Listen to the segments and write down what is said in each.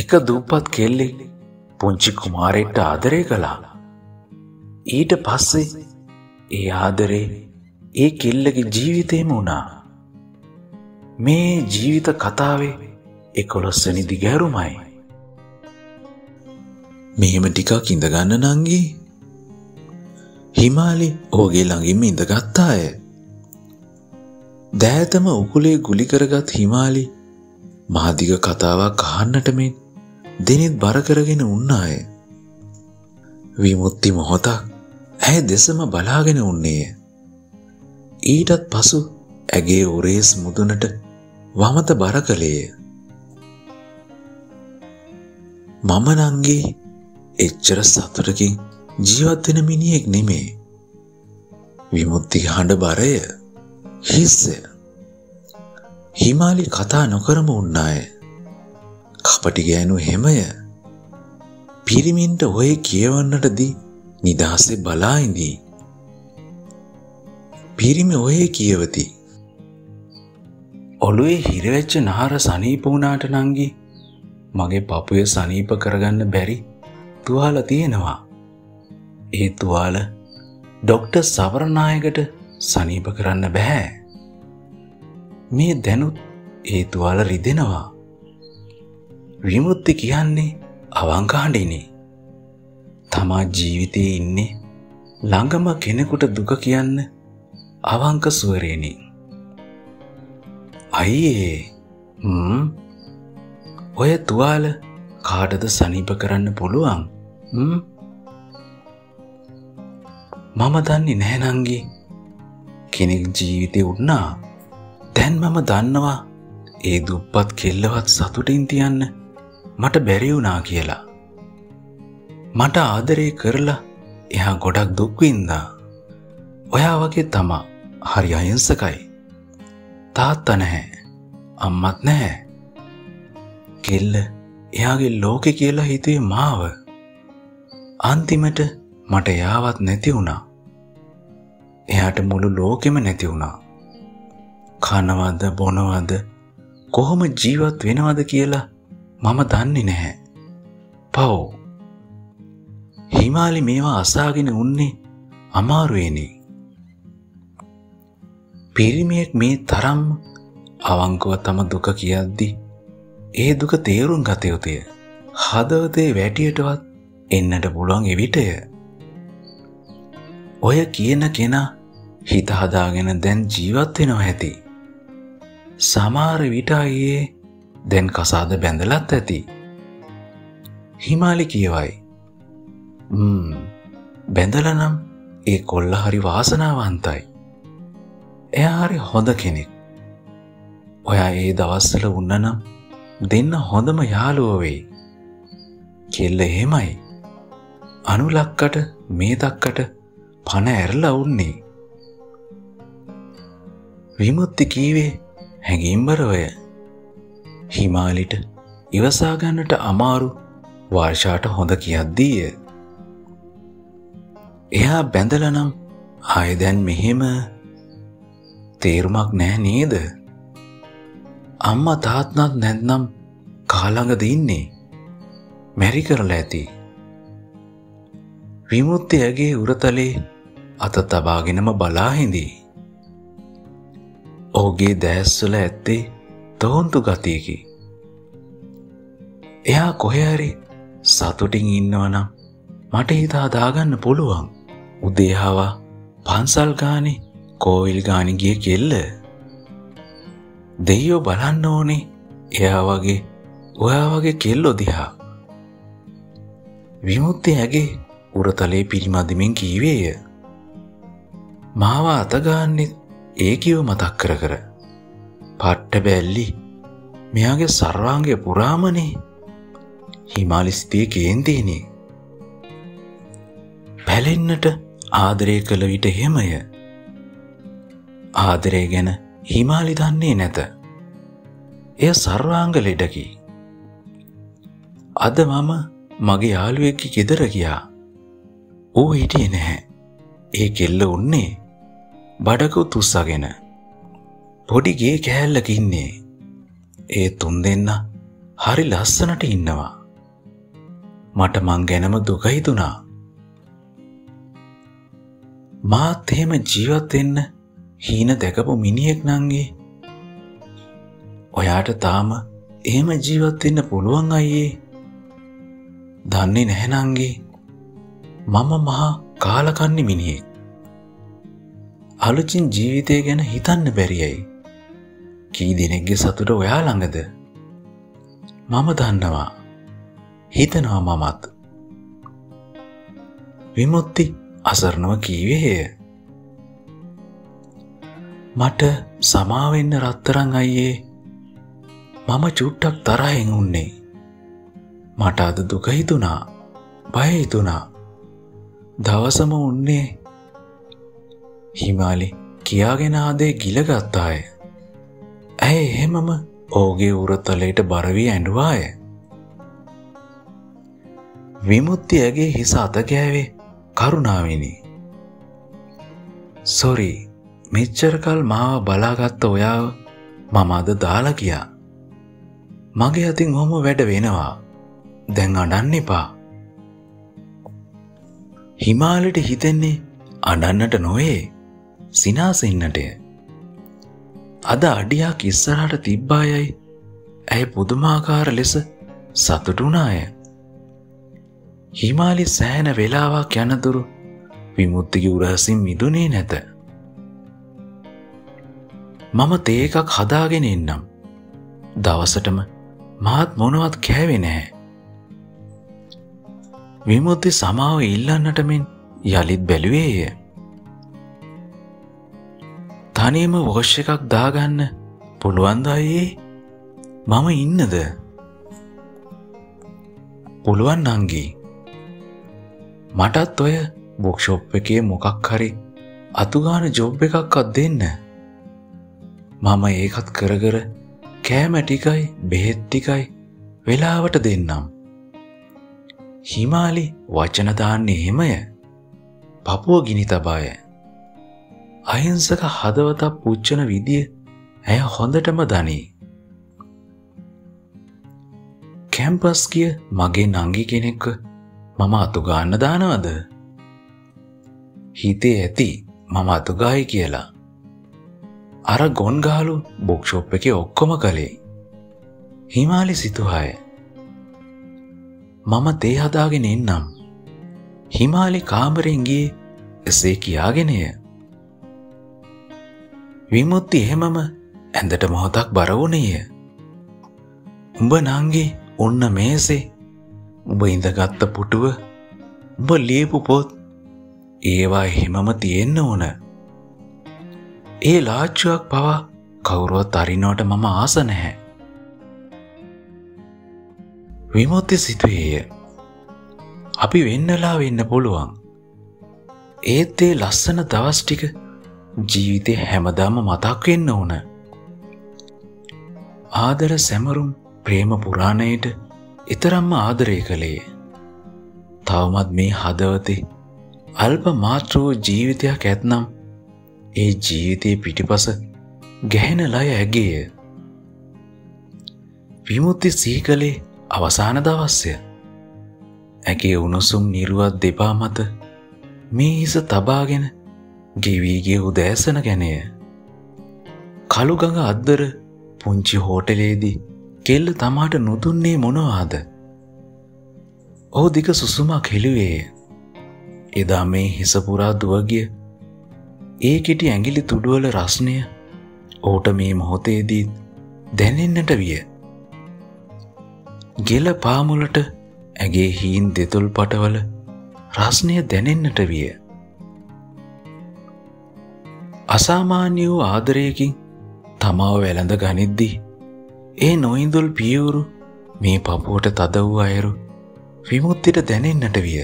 එක දුප්පත් කෙල්ලෙක් පුංචි කුමාරයෙක්ට ආදරය කළා. ඊට පස්සේ ඒ ආදරේ ඒ කෙල්ලගේ ජීවිතේම වුණා. මේ ජීවිත කතාවේ 11 වෙනි දිගහැරුමයි. මෙහෙම ටිකක් ඉඳ ගන්න නංගි. හිමාලි ඕගේ ළඟින්ම ඉඳගත්තාය. දෑතම උකුලේ ගුලි කරගත් හිමාලි මහදිග කතාවක් අහන්නට මෙන් දෙනෙත් බර කරගෙන උන්නාය. විමුක්ති මොහොතක් ඇය දෙසම බලාගෙන උන්නේය. ඊටත් පසු ඇගේ උරේස් මුදුනට වමත බර කළේය. මම නංගි එච්චර සතුටකින් ජීවත් වෙන මිනිහෙක් නෙමේ. විමුක්තිගේ හඬ බරය, හිස්සය. හිමාලි කතා නොකරම උන්නාය. කපටි ගෑනු හැමය. පිරිමින්ට ඔය කියවන්නට දී නිදහසේ බලා ඉඳී. පිරිමි ඔය කියවති. ඔළුවේ හිරවෙච්ච නහර සනීප වුණාට නංගි මගේ පපුවේ සනීප කරගන්න බැරි තුවාල තියෙනවා. ඒ තුවාල ඩොක්ටර් සවරනායකට සනීප කරන්න බෑ. මේ දැනුත් ඒ තුවාල රිදෙනවා. විමුක්ති කියන්නේ අවංක හඬිනේ. තමා ජීවිතේ ඉන්නේ ළඟම කෙනෙකුට දුක කියන්න අවංක ස්වරේනේ. අයියේ ඔය තුවාල කාටද සනීප කරන්න පුළුවන්? මම දන්නේ නැහැ නංගි. කෙනෙක් ජීවිතේ උන්නා. දැන් මම දන්නවා ඒ දුප්පත් කෙල්ලවත් සතුටින් තියන්න මට බැරි වුණා කියලා. මට ආදරේ කරලා එහා ගොඩක් දුක් විඳා. ඔයා වගේ තමා හරි අහිංසකයි. තාත්තා නැහැ. අම්මත් නැහැ. කෙල්ල එයාගේ ලෝකේ කියලා හිතුවේ මාව. අන්තිමට මට එයාවත් නැති වුණා. එයාට මුළු ලෝකෙම නැති වුණා. කනවද බොනවද කොහොම ජීවත් වෙනවද කියලා මම දන්නේ නැහැ. පව්. හිමාලි මේවා අසාගෙන උන්නේ අමාරුවේනේ. පිරිමියෙක් මේ තරම් අවංකව තම දුක කියද්දි ඒ දුක තේරුම් ගත යුතුය. හදවතේ වැටියටවත් එන්නට පුළුවන් එවිටය. ඔය කියන කෙනා හිත හදාගෙන දැන් ජීවත් වෙනවා ඇති. සමහර විට අයියේ දැන් කසාද බැඳලත් ඇති. හිමාලි කියවයි. බැඳලා නම් ඒ කොල්ල හරි වාසනාවන්තයි. එයා හරි හොඳ කෙනෙක්. ඔයා ඒ දවස්වල වුණනම් දෙන්න හොඳම යාළුවෝ වෙයි. කෙල්ල එහෙමයි. අනුලක්කට මේ දක්කට පණ ඇරලා උන්නේ. විමුක්ති කීවේ හැඟීම්බරවය. හිමාලිට ඉවසා ගන්නට අමාරු වර්ෂාට හොඳ කියද්දීය. එයා බැඳලා නම් ආයෙ දැන් මෙහෙම තේරුමක් නැහැ නේද? අම්මා තාත්තත් නැත්නම් කාලඟද ඉන්නේ. මැරි කරලා ඇති. විමුක්තියගේ උරතලේ අත තබාගෙනම බලා හිඳී. ඔහුගේ දැස්වල ඇත්තේ තෝන්තු ගතියකි. එයා කොහේ හරි සතුටින් ඉන්නවනම් මට හිත හදාගන්න පුළුවන්. උදේහවා පන්සල් ගානේ කෝවිල් ගානේ ගිය කෙල්ල. දෙයියෝ බලන්න ඕනේ එයා වගේ ඔයා වගේ කෙල්ලෝ දිහා. විමුක්තියගේ උරතලේ පිරිමදිමින් කීවේය. මාව අතගාන්නෙත් ඒ කිව මතක් කර කර. පට්ට බැල්ලි මෙයාගේ සර්වාංගය පුරාමනේ. හිමාලි සිතේ කේන්තිනේ. පැලෙන්නට ආදරය කළ විට එහෙමය. ආදරය ගැන හිමාලි දන්නේ නැත. එය සර්වාංග ලෙඩකි. අද මම මගේ යාළුවෙක්ගේ ගෙදර ගියා. ඌ හිටියේ නැහැ. ඒ කෙල්ල උන්නේ බඩකුත් උස්සගෙන. පොඩි ගේ කෑල්ලක ඉන්නේ. ඒ තුන් දෙනා හරි ලස්සනට ඉන්නවා. මට මං ගැනම දුක හිතුණා. මාත් එහෙම ජීවත් වෙන්න හීන දැකපු මිනිහෙක් නංගී. ඔයාට තාම එහෙම ජීවත් වෙන්න පුළුවන් අයියේ. දන්නේ නැහැ නංගී. මම මහා කාලකන්ණි මිනිහෙක්. අලුතින් ජීවිතය ගැන හිතන්න බැරියයි. කී දෙනෙක්ගේ සතුට ඔයා ළඟද? මම දන්නවා. හිතනවා මමත්. විමුක්ති අසරණව කීවේය. මට සමා වෙන්න රත්තරන් අයියේ. මම චුට්ටක් තරහින් උන්නේ. මට අද දුක හිතුණා. බය හිතුණා. දවසම උන්නේ. හිමාලි කියාගෙන ආදේ ගිලගත්තාය. ඇය එහෙමම ඕගේ උරතලයට බර වී ඇඬුවාය. විමුක්ති ඇගේ හිස අත ගෑවේ කරුණාවෙනි. සොරි, මෙච්චර කල් මාව බලාගත්ත ඔයාව මම අද දාලා ගියා. මගේ අතින් ඔහොම වැඩ වෙනවා. දැන් අඬන්න එපා. හිමාලයට හිතෙන්නේ අඬන්නට නොවේ, සිනාසෙන්නටය. අද අඩියක් ඉස්සරහට තිබ්බායයි ඇය පුදුමාකාර ලෙස සතුටු වුණාය. හිමාලි සෑහෙන වෙලාවක් යනතුරු විමුක්තිගේ උරහසින් මිදුනේ නැත. මම තේ එකක් හදාගෙන එන්නම්. දවසටම මාත් මොනවත් කෑවේ නැහැ. විමුක්ති සමාව ඉල්ලන්නට මෙන් යලිත් බැලුවේය. තනියම වොෂ් එකක් දාගන්න පුළුවන්ද අයියේ? මම ඉන්නද? පුළුවන් නංගී. මටත් ඔය වර්ක්ෂොප් එකේ මොකක් හරි අතුගාන ජොබ් එකක්වත් දෙන්න. මම ඒකත් කර කර කෑම ටිකයි බෙහෙත් ටිකයි වෙලාවට දෙන්නම්. හිමාලි වචන දාන්නේ එහෙමය. පපුව ගිනි තබාය. අහිංසක හදවතක් පුච්චන විදිය ඇය හොඳටම දනී. කැම්පස් ගිය මගේ නංගි කෙනෙක්ව මම අතුගාන්න දානවද? හිතේ ඇති මම අතුගායි කියලා. අර ගොන්ගාලු බුක්ෂොප් එකේ ඔක්කොම කළේ. හිමාලි සිතුවාය. මම තේ හදාගෙන එන්නම්. හිමාලි කාමරෙන් ගියේ එසේ කියාගෙනය. විමුක්ති එහෙමම ඇඳට මොහොතක් බර වුණේය. උඹ නංගි ඔන්න මේසේ. උඹ ඉඳගත්ත පුටුව, උඹ ලියපු පොත්, ඒවා එහෙමම තියෙන්න ඕන. ඒ ලාච්චුවක් පවා කවුරුවත් අරිනවට මම ආස නැහැ. විමුක්ති සිතුවේය. අපි වෙන්නලා වෙන්න පුළුවන්. ඒත් ඒ ලස්සන දවස් ටික ජීවිතේ හැමදාම මතක් වෙන්න ඕන. ආදර සැමරුම් ප්‍රේම පුරාණයට ඊතරම්ම ආදරය කළේ. තවමත් මේ හදවතේ අල්ප මාත්‍ර ජීවිතයක් ඇතනම් ඒ ජීවිතේ පිටිපස ගැහෙන ලය ඇගේය. විමුක්ති සීකලේ අවසාන දවස්ය. ඇගේ උණුසුම් නිරුවත් දෙපා මත මේ හිස තබාගෙන ගෙවී ගිය උදෑසන ගැනය. කළු ගඟ අද්දර පුංචි හෝටලේදී කෙල්ල තමාට නොදුන්නේ මොනවාද? ඔහු දිග සුසුමක් හෙළුවේය. එදා මේ හිස පුරා දුවගිය ඒ කිටි ඇඟිලි තුඩුවල රස්නය ඔහුට මේ මොහොතේදී දැනෙන්නට විය. ගෙල පාමුලට ඇගේ හීන් දෙතුල් පටවල රස්නය දැනෙන්නට විය. අසාමාන්‍ය වූ ආදරයකින් තමාව වැළඳ ගනිද්දී ඒ නොඉඳුල් පියවුරු මේ පපුවට තද වූ අයුරු විමුක්තිට දැනෙන්නට විය.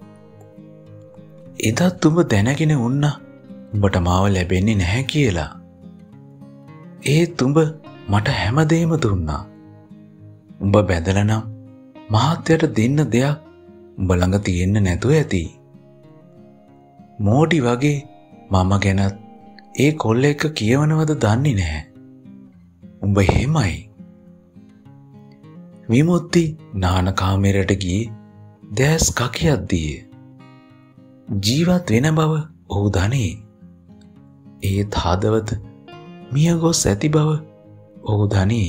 එදත් උඹ දැනගෙන උන්නා උඹට මාව ලැබෙන්නේ නැහැ කියලා. ඒත් උඹ මට හැමදේම දුන්නා. උඹ බැඳලා නම් මහත්යට දෙන්න දෙයක් උඹ ළඟ තියෙන්න නැතුව ඇති. මෝඩි වගේ මම ගැනත් ඒ කොල්ල එක කියවනවද දන්නේ නැහැ. උඹ එහෙමයි. විමුක්ති නාන කාමරයට ගියේ දැස් කකියද්දී ජීවත් වෙන බව ඔහු දනේ. ඒත් හදවත මිය ගොස් ඇති බව ඔහු දනේ.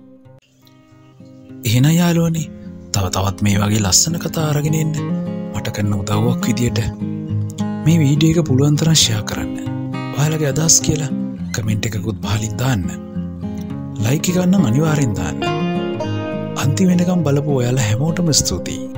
එහෙනම් යාළුවනේ තවත් මේ වගේ ලස්සන කතා අරගෙන එන්න මට කරන උදව්වක් විදියට මේ වීඩියෝ එක පුළුවන් තරම් ෂෙයා කරන්න. ඔයාලගේ අදහස් කියලා කමෙන්ට් එකකුත් පහලින් දාන්න. ලයික් එක නම් අනිවාර්යෙන් දාන්න. අන්තිම වෙනකම් බලපු ඔයාලා හැමෝටම ස්තුතියි.